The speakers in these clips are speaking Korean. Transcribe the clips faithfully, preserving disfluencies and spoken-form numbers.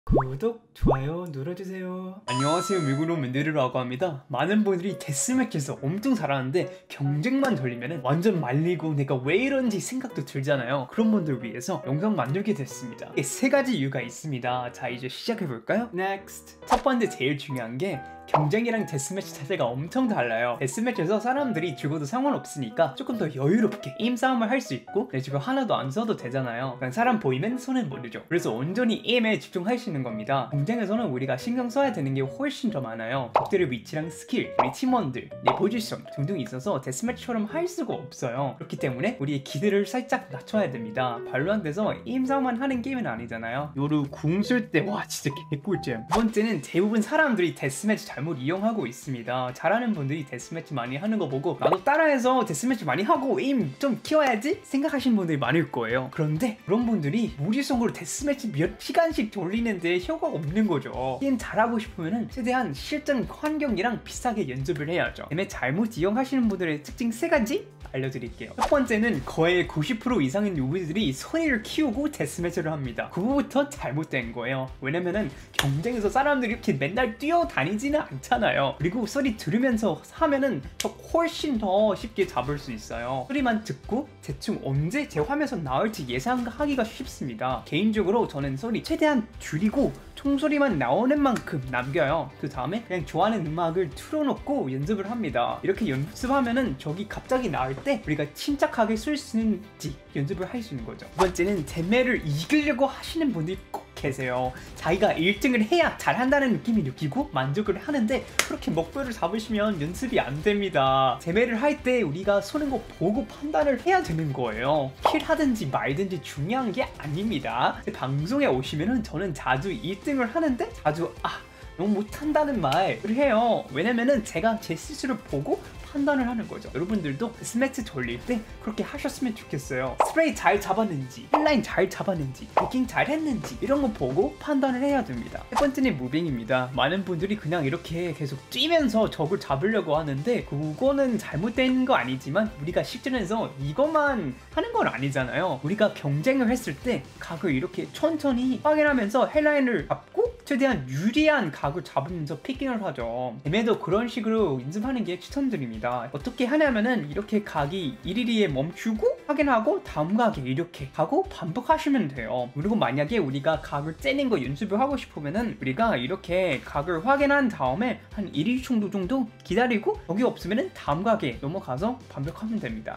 구독, 좋아요 눌러주세요. 안녕하세요, 미국로 맨데르라고 합니다. 많은 분들이 데스매치에서 엄청 잘하는데 경쟁만 돌리면 완전 말리고 내가 왜 이런지 생각도 들잖아요. 그런 분들 위해서 영상 만들게 됐습니다. 이게 세 가지 이유가 있습니다. 자, 이제 시작해볼까요? 넥스트! 첫 번째 제일 중요한 게 경쟁이랑 데스매치 자체가 엄청 달라요. 데스매치에서 사람들이 죽어도 상관없으니까 조금 더 여유롭게 에임싸움을 할 수 있고 내 지금 하나도 안 써도 되잖아요. 그냥 사람 보이면 손을 모르죠. 그래서 온전히 에임에 집중할 수 있는 겁니다. 경쟁에서는 우리가 신경 써야 되는 게 훨씬 더 많아요. 적들의 위치랑 스킬, 우리 팀원들, 내 포지션 등등 있어서 데스매치처럼 할 수가 없어요. 그렇기 때문에 우리의 기대를 살짝 낮춰야 됩니다. 발로란트에서 에임싸움만 하는 게임은 아니잖아요. 요루 궁 쓸 때 와 진짜 개꿀잼. 두 번째는 대부분 사람들이 데스매치 잘못 이용하고 있습니다. 잘하는 분들이 데스매치 많이 하는 거 보고 나도 따라해서 데스매치 많이 하고 에임 좀 키워야지 생각하시는 분들이 많을 거예요. 그런데 그런 분들이 무리성으로 데스매치 몇 시간씩 돌리는데 효과가 없는 거죠. 게임 잘하고 싶으면 최대한 실전 환경이랑 비슷하게 연습을 해야죠. 때문에 잘못 이용하시는 분들의 특징 세 가지 알려드릴게요. 첫 번째는 거의 구십 퍼센트 이상의 유비들이 소리를 키우고 데스매치를 합니다. 그거부터 잘못된 거예요. 왜냐면은 경쟁에서 사람들이 이렇게 맨날 뛰어다니지는 않잖아요. 그리고 소리 들으면서 하면은 더 훨씬 더 쉽게 잡을 수 있어요. 소리만 듣고 대충 언제 제 화면에서 나올지 예상하기가 쉽습니다. 개인적으로 저는 소리 최대한 줄이고 총소리만 나오는 만큼 남겨요. 그 다음에 그냥 좋아하는 음악을 틀어놓고 연습을 합니다. 이렇게 연습하면은 저기 갑자기 나올 때 우리가 침착하게 쓸 수 있는지 연습을 할 수 있는 거죠. 두 번째는 대매를 이기려고 하시는 분들이 꼭 계세요. 자기가 일 등을 해야 잘한다는 느낌이 느끼고 만족을 하는데 그렇게 목표를 잡으시면 연습이 안 됩니다. 대매를 할 때 우리가 쏘는 거 보고 판단을 해야 되는 거예요. 킬 하든지 말든지 중요한 게 아닙니다. 방송에 오시면은 저는 자주 일 등을 하는데 자주 아 너무 못한다는 말을 해요. 왜냐면은 제가 제 스스로 보고 판단을 하는 거죠. 여러분들도 스매치 돌릴 때 그렇게 하셨으면 좋겠어요. 스프레이 잘 잡았는지, 힐라인 잘 잡았는지, 베킹 잘 했는지 이런 거 보고 판단을 해야 됩니다. 세 번째는 무빙입니다. 많은 분들이 그냥 이렇게 계속 뛰면서 적을 잡으려고 하는데 그거는 잘못된 거 아니지만 우리가 실전에서 이것만 하는 건 아니잖아요. 우리가 경쟁을 했을 때 각을 이렇게 천천히 확인하면서 힐라인을 잡고 최대한 유리한 각을 잡으면서 피킹을 하죠. 엠에도 그런 식으로 연습하는 게 추천드립니다. 어떻게 하냐면은 이렇게 각이 일일이에 멈추고 확인하고 다음 각에 이렇게 하고 반복하시면 돼요. 그리고 만약에 우리가 각을 째는 거 연습을 하고 싶으면은 우리가 이렇게 각을 확인한 다음에 한 일 일 정도 정도 기다리고 여기 없으면은 다음 각에 넘어가서 반복하면 됩니다.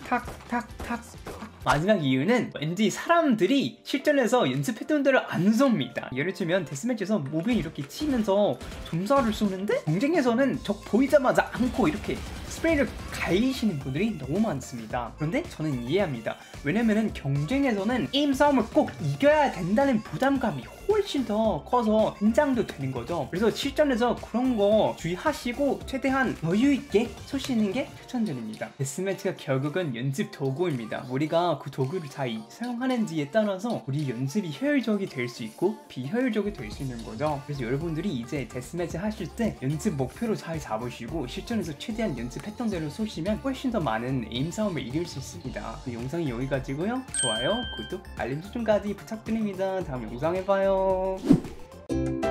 탁탁탁탁. 마지막 이유는 왠지 사람들이 실전에서 연습했던 대로 안 쏩니다. 예를 들면 데스매치에서 모빙 이렇게 치면서 점사를 쏘는데 경쟁에서는 적 보이자마자 않고 이렇게 스프레이를 갈리시는 분들이 너무 많습니다. 그런데 저는 이해합니다. 왜냐면은 경쟁에서는 에임 싸움을 꼭 이겨야 된다는 부담감이 훨씬 더 커서 긴장도 되는 거죠. 그래서 실전에서 그런 거 주의하시고 최대한 여유있게 쏘시는 게 추천드립니다. 데스매치가 결국은 연습 도구입니다. 우리가 그 도구를 잘 사용하는지에 따라서 우리 연습이 효율적이 될 수 있고 비효율적이 될 수 있는 거죠. 그래서 여러분들이 이제 데스매치 하실 때 연습 목표로 잘 잡으시고 실전에서 최대한 연습했던 대로 쏘시면 훨씬 더 많은 에임 싸움을 이길 수 있습니다. 그 영상이 여기까지고요. 좋아요, 구독, 알림 설정까지 부탁드립니다. 다음 영상에 봐요.